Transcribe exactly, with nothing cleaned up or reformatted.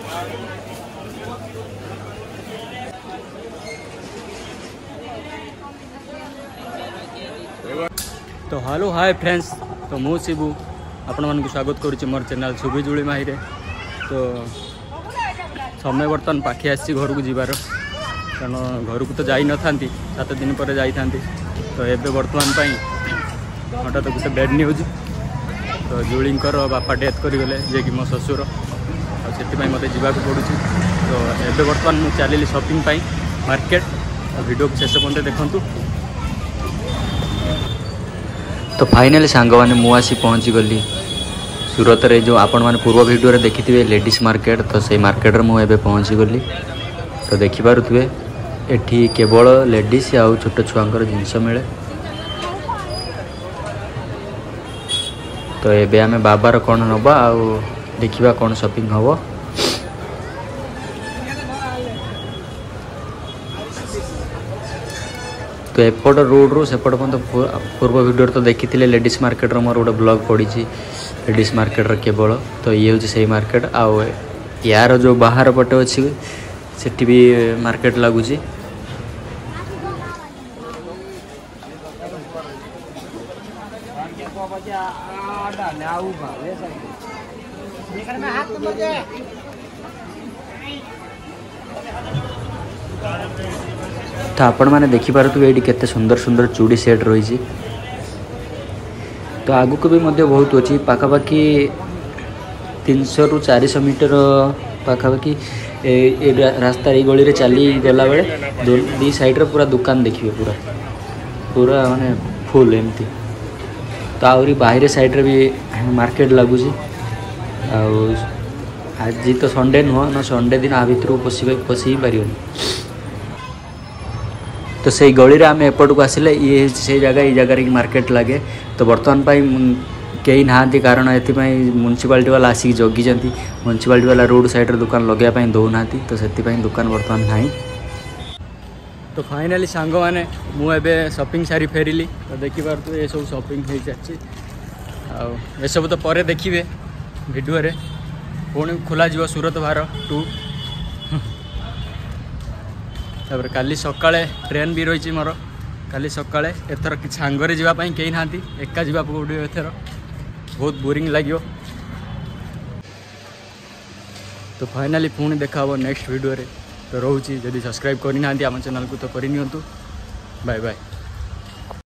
तो hello hi friends, तो मु शिबू आपण मन को स्वागत करुच्ची मोर चैनल सुबी जुड़ी माही रे। तो समय बर्तमान पाखे आसी घर को जीवार, कारण घर को तो जाई न था सात दिन पर जाई था। तो एबे बर्तमान पाई हठात तो गोटे बैड न्यूज, तो जुड़ींकर बापा डेथ करगले जे कि मो ससुर, से मत जावाक पड़ू। तो एबे बर्तमान मुझे चलिली शॉपिंग पाई मार्केट। वीडियो को शेष पर्यंत देखंतु। तो फाइनाली सांग मैंने मुझे पहुँची गली सूरत रे, जो आपण मैंने पूर्व वीडियो रे देखी थे लेडीज मार्केट। तो से मार्केट रे मुझे पहुँची गली। तो देखिपे एठी केवल लेडीज आउ छोट छुआंकर जिनस मिले। तो एबे आमे बाबार कौन नबा आउ देखिबा कौन शॉपिंग हबो। तो एपट रोड रू सेपट पूर्व वीडियो तो देखी थे लेडीज मार्केट मोर गोटे ब्लॉग पड़ी लेडीज मार्केट केवल। तो ये हूँ से मार्केट आउ यार जो बाहर पटे अच्छी सेठी भी मार्केट लगुच। तो आपण मैंने देखिपे ये केते सुंदर सुंदर चूड़ी सेट रही। तो आगु को भी मध्य बहुत अच्छी, पाखापाखि तीन सौ रु चार सौ मीटर पाखापाखि रास्ता ये गली चली गला बेले दी साइड रे पूरा दुकान देखिए, पूरा पूरा माने फुल एमती। तो आहरी बाहर साइड रे भी मार्केट लगुच। आज तो संडे नुह ना, संडे दिन आ भर पशि पशि पार। तो से गली आम एपट को आसिले ये से जगह ये जगह मार्केट लगे। तो बर्तमान कई ना, कारण ये म्यूनिसिपालिटी वाला आसिक जगी। म्यूनिसिपालिटी वाला रोड साइड दुकान लगे दौना, तो से दुकान बर्तमान ना। तो फाइनाली सांग मैंने मुझे शॉपिंग सारी फेरिली। तो देखिपार ये सब शॉपिंग हो सारी आ सब तो पर देखिए वीडियो रे। पुणी खोल सूरत बाहर टू। तापर काली सकाळे ट्रेन भी रही मोर, काली सकाळे एथर कि सांगरे जावाई कहीं ना, एका जावा पड़ो। एथर बहुत बोरिंग लगे। तो फाइनाली पुणी देखा नेक्स्ट वीडियो रे। तो रोची जदि सब्सक्राइब करना आम चैनल को तो करनी। Bye bye.